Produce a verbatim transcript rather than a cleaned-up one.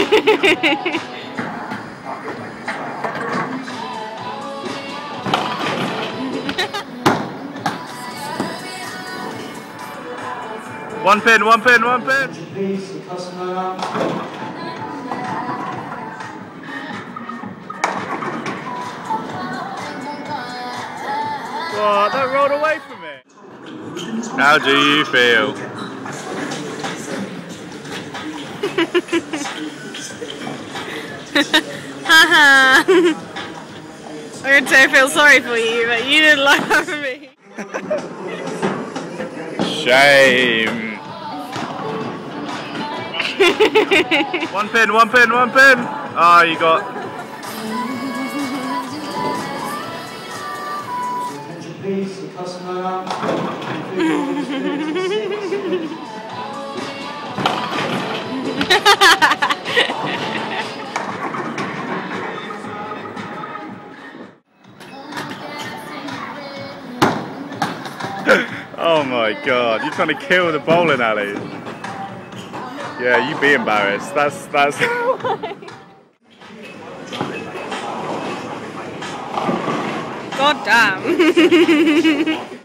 One pin, one pin, one pin. What? That rolled away from me. How do you feel? Haha. I'm going to say I feel sorry for you, but you didn't laugh for me. Shame. One pin, one pin, one pin. Ah, oh, you got. Oh my god, you're trying to kill the bowling alley. Yeah, you be embarrassed. That's that's God damn.